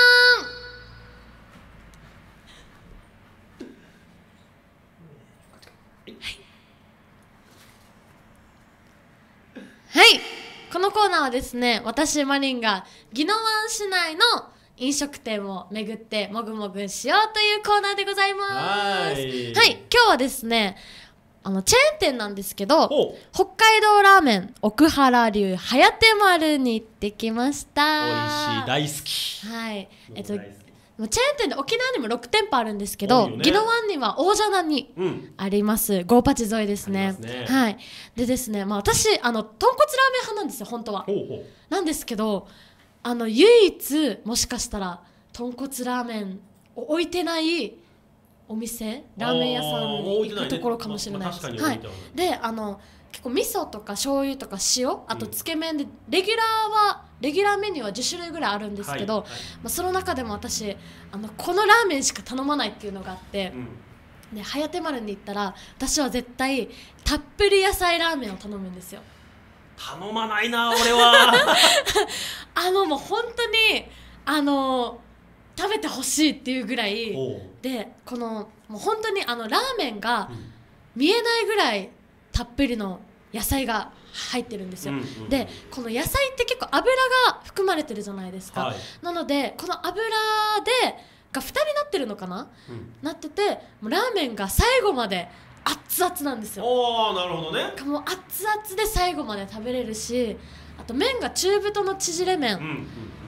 はい、このコーナーはですね、私マリンが宜野湾市内の飲食店を巡ってもぐもぐしようというコーナーでございます。はい、はい、今日はですね、あのチェーン店なんですけど、北海道ラーメン奥原流はやて丸に行ってきました。 美味しい、大好き。 はい、えっとチェーン店で沖縄にもろくてんぽあるんですけど、宜野湾には大蛇名にあります、うん、ゴーパチ沿いです ね, すねはい。でですね、まあ、私あの豚骨ラーメン派なんですよ本当は。ほうほうなんですけど、あの唯一もしかしたら豚骨ラーメンを置いてないお店、ラーメン屋さんに行くところかもしれないです。はい、であの結構味噌とか醤油とか塩、あとつけ麺で、レギュラーはレギュラーメニューはじゅっしゅるいぐらいあるんですけど、はいはい、まあ、その中でも私あのこのラーメンしか頼まないっていうのがあって、うん、ではやて丸に行ったら私は絶対たっぷり野菜ラーメンを頼むんですよ。 頼まないな俺はあのもう本当にあの食べてほしいっていうぐらいで、このもう本当にあのラーメンが見えないぐらいたっぷりの野菜が入ってるんですよ、うんうん、でこの野菜って結構油が含まれてるじゃないですか、はい、なのでこの油でが蓋になってるのかな、うん、なってて、もうラーメンが最後まで熱々なんですよ。 おー、なるほどね。 もう熱々で最後まで食べれるし、あと麺が中太の縮れ麺、うんうんうん、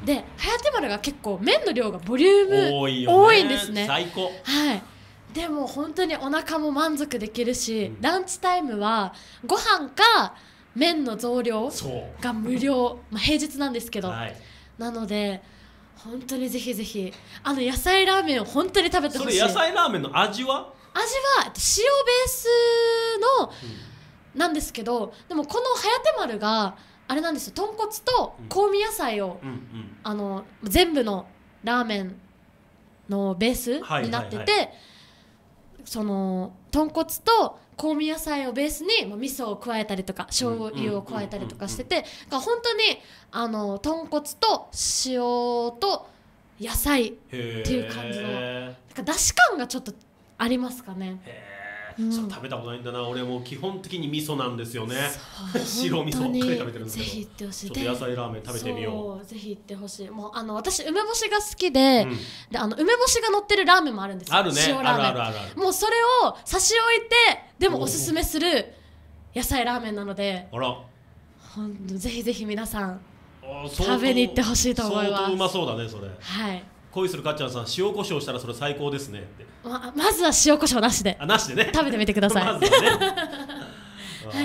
ではやて丸が結構麺の量がボリューム多いよね、多いんですね。 最高。 はい。でも本当にお腹も満足できるし、うん、ランチタイムはご飯か麺の増量が無料、まあ、平日なんですけど、はい、なので本当にぜひぜひあの野菜ラーメンを本当に食べてほしい。 それ野菜ラーメンの味は味は塩ベースの、うん、なんですけど、でもこのはやて丸があれなんですよ、豚骨と香味野菜を、うんうんうん、あの全部のラーメンのベースになってて、はいはいはい、その豚骨と香味野菜をベースに味噌を加えたりとか醤油を加えたりとかしてて、本当にあの豚骨と塩と野菜っていう感じのなんか出汁感がちょっとありますかね。 へー、うん、そう食べたことないんだな。俺も基本的に味噌なんですよね。白味噌ばっかり食べてるんですけど、ぜひ行ってほしい。ちょっと野菜ラーメン食べてみよう。 ぜひ行ってほしい。もうあの私梅干しが好きで、うん、であの梅干しが乗ってるラーメンもあるんですよ。 あるね。 塩ラーメン。 あるあるあるある。 もうそれを差し置いてでもおすすめする野菜ラーメンなので、 あら、 ほんとぜひぜひ皆さん食べに行ってほしいと思います。 相当うまそうだねそれ。 はい。 恋するかっちゃんさん、塩コショウしたらそれ最高ですねって。 ま, まずは塩コショウなしであなしでね食べてみてください。 まずはねはい、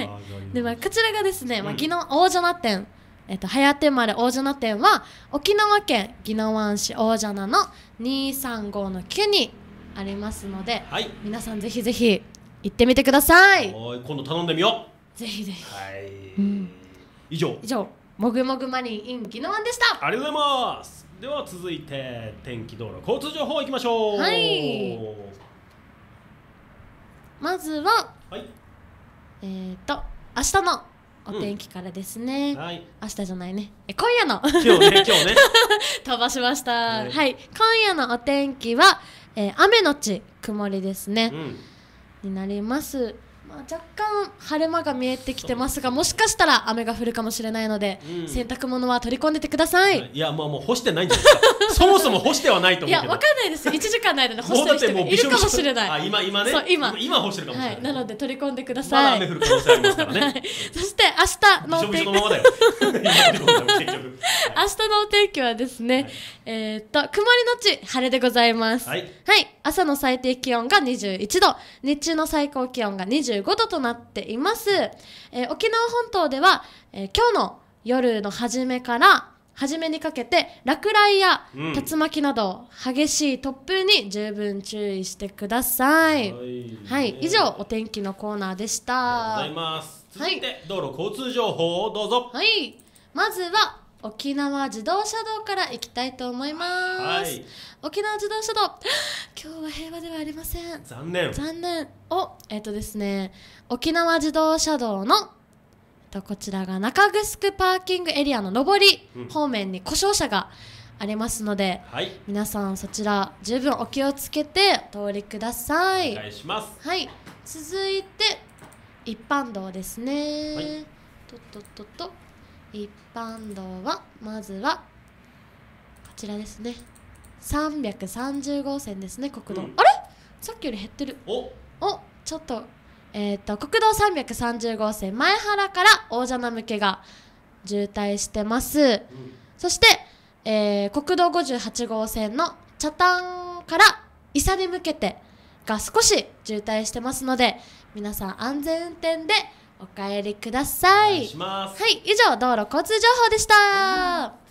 で、まあ、こちらがですね、まあ、宜野大蛇名店、えっと、早手丸大蛇名店は沖縄県宜野湾市大蛇名のにさんごのきゅうにありますので、 はい、 皆さんぜひぜひ行ってみてください。 おい、今度頼んでみよう。ぜひぜひ。 はい、 うん、 以上以上もぐもぐマリン in 宜野湾でした。 ありがとうございます。では続いて天気道路交通情報いきましょう。 はい、まずは、はい、えーと明日のお天気からですね、うん、はい、明日じゃないね、え今夜の今日ね今日ね飛ばしました、はい、はい、今夜のお天気は、えー、雨のち曇りですね、うん、になります。まあ、若干晴れ間が見えてきてますが、もしかしたら雨が降るかもしれないので、うん、洗濯物は取り込んでてください。 いや、まあ、もう干してないんじゃないですかそもそも干してはないと思うけど。 いや、わかんないです。いちじかんの間に干してる人がいるかもしれない。 あ、今今ね、 そう今今干してるかもしれない、 はい、なので取り込んでください。まだ雨降る可能性ありますからね、はい、 そして明日のお天気明日のお天気はですね、はい、えー、っと曇りのち晴れでございます、はい、はい、朝の最低気温がにじゅういちど、日中の最高気温がにじゅうごどとなっています。えー、沖縄本島では、えー、今日の夜の初めから初めにかけて落雷や竜巻など激しい突風に十分注意してください。はい、はい、以上お天気のコーナーでした。 ありがとうございます。続いて、はい、道路交通情報をどうぞ。 はい、まずは沖縄自動車道から行きたいと思います、はい、沖縄自動車道今日は平和ではありません。 残念残念おえっ、ー、とですね沖縄自動車道のとこちらが中城パーキングエリアの上り方面に故障車がありますので、はい、皆さんそちら十分お気をつけてお通りください。 お願いします。 はい、続いて一般道ですね、はい、とっとっとっと一般道はまずはこちらですね、さんびゃくさんじゅうごうせんですね、国道、うん、あれさっきより減ってる。おおちょっとえー、と国道さんびゃくさんじゅうごうせん前原から大蛇名向けが渋滞してます、うん、そして、えー、国道ごじゅうはちごうせんの北谷から伊佐に向けてが少し渋滞してますので、皆さん安全運転でお帰りください。お願いします。はい、以上道路交通情報でした、うん。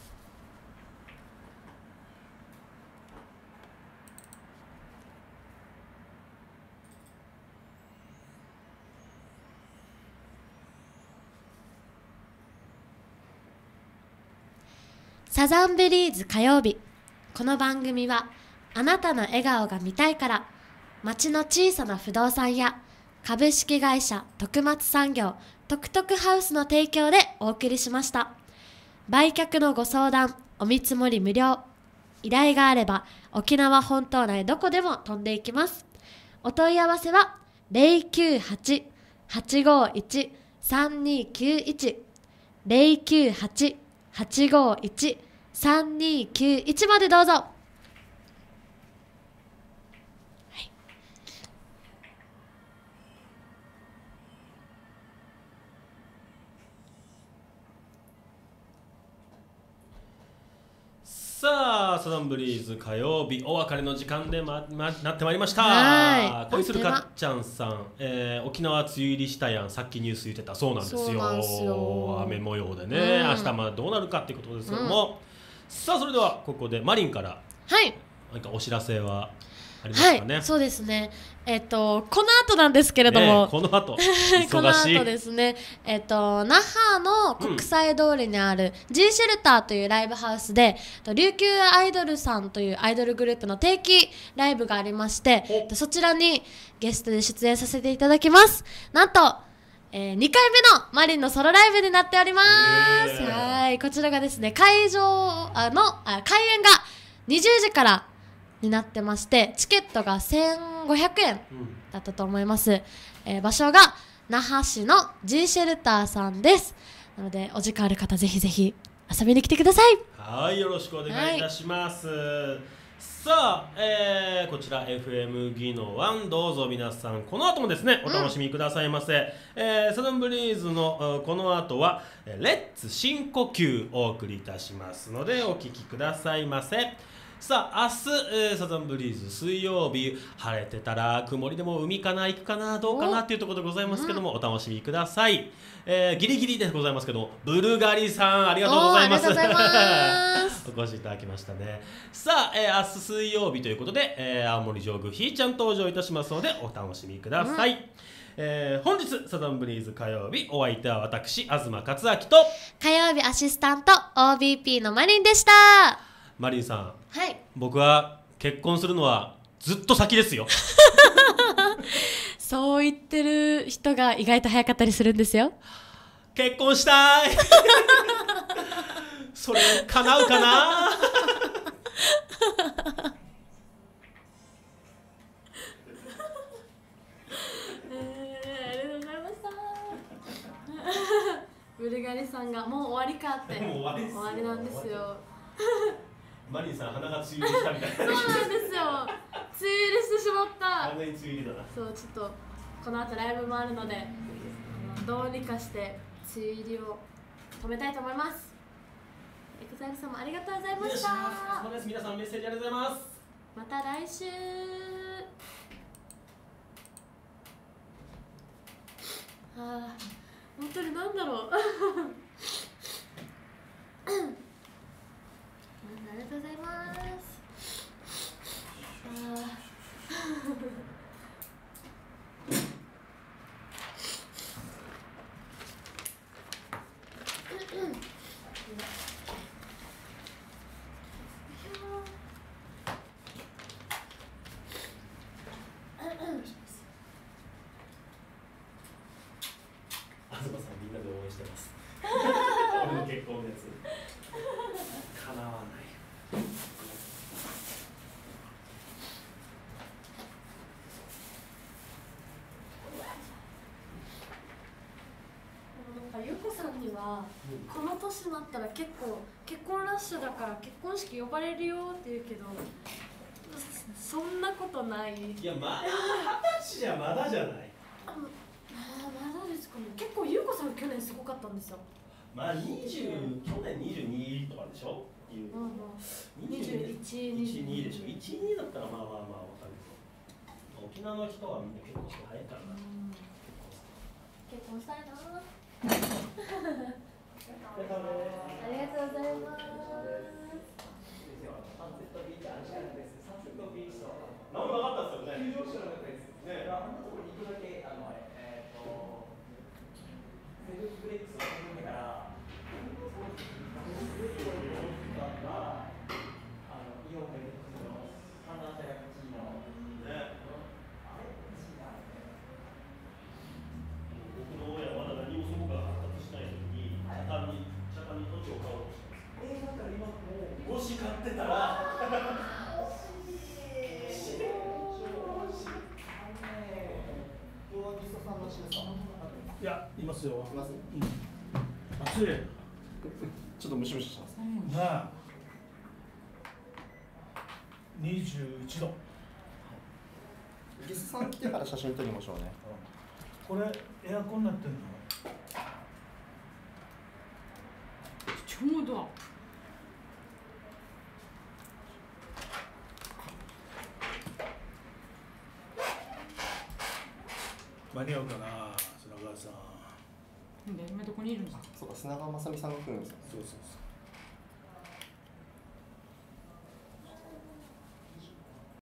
サザンブリーズ火曜日。この番組はあなたの笑顔が見たいから町の小さな不動産や株式会社徳松産業トクトクハウスの提供でお送りしました。売却のご相談、お見積もり無料、依頼があれば沖縄本島内どこでも飛んでいきます。お問い合わせは ゼロきゅうはち はちごいち さんにきゅういち ゼロきゅうはち はちごいち さんにきゅういちまでどうぞ。 さあサザンブリーズ火曜日お別れの時間で、まま、なってまいりました。はい恋するかっちゃんさん、えー、沖縄梅雨入りしたやん、さっきニュース言ってた。そうなんですよ、そうなんすよ雨模様でね、うん、明日までどうなるかっていうことですけども、うん、さあそれではここでマリンからはい何かお知らせはありますかね。 はい、そうですね。えっとこの後なんですけれども、 ね、この後この後ですね。えっと那覇の国際通りにある G シェルターというライブハウスで、うん、琉球アイドルさんというアイドルグループの定期ライブがありまして、そちらにゲストで出演させていただきます。なんと、えー、にかいめのマリンのソロライブになっております。はいこちらがですね会場あのあ開演がにじゅうじからになってまして、チケットがせんごひゃくえんだったと思います、うんえー、場所が那覇市の G シェルターさんです。なのでお時間ある方ぜひぜひ遊びに来てください。 はいよろしくお願いいたします、はい、さあ、えー、こちら エフエム ギノワンどうぞ皆さんこの後もですねお楽しみくださいませ、うんえー、サザンブリーズのこの後はレッツ深呼吸お送りいたしますのでお聞きくださいませ。 さあ明日、えーサザンブリーズ水曜日晴れてたら曇りでも海かな行くかなどうかなっていうところでございますけども、お楽しみください、えー、ギリギリでございますけどブルガリさんありがとうございます。 おーありがとうございますお越しいただきましたね。さあ、えー、明日水曜日ということで、えー、青森上空ひーちゃん登場いたしますのでお楽しみください、うんえー、本日サザンブリーズ火曜日お相手は私東克明と火曜日アシスタント オービーピー のマリンでした。 マリンさん、 はい、 僕は結婚するのはずっと先ですよ。 そう言ってる人が意外と早かったりするんですよ。 結婚したい。それ叶うかな。 ブルガリさんがもう終わりかってもう終わりですよ。 終わりなんですよ。 マリンさん鼻が梅雨入りしたみたいな。 そうなんですよ。梅雨入りしてしまった。 完全に梅雨入りだな。 そうちょっとこの後ライブもあるので、あのどうにかして梅雨入りを止めたいと思います。エクザイルさんもありがとうございました。 そうです。皆さんメッセージありがとうございます。 また来週。ああ、本当になんだろう。ありがとうございます。あ東さんみんなで応援してます。俺の結婚のやつ。叶わない。 なんかゆうこさんにはこの年になったら結構結婚ラッシュだから結婚式呼ばれるよって言うけど、そんなことない。 いやまだ二十歳じゃまだじゃない。 あまだですかね。結構ゆうこさん去年すごかったんですよ。 まあ二十去年二十二とかでしょ。いううんうん、にじゅういち、 にじゅうにでしょ。いち、にだったらまあまあまあわかるけど、沖縄の人はみんな結婚して早いからな。 結婚したいな。ありがとうございます。 何もなかったですよね。ね。僕の親はまだ何もそこが発達しないのに、畳に畳に土地を買おうとしてます。えー、だから今もし買ってたら。 いや、いますよ。 います。 うん、暑い。 ちょっとムシムシしてます。 なあ。にじゅういちど。 ゲスさん来てから写真撮りましょうね。 これエアコンになってんの。 ちょうど。 間に合うかな、砂川さん。 で、今どこにいるんだ。 そうか、砂川まさみさんが来るんですよ。 そうそうそう。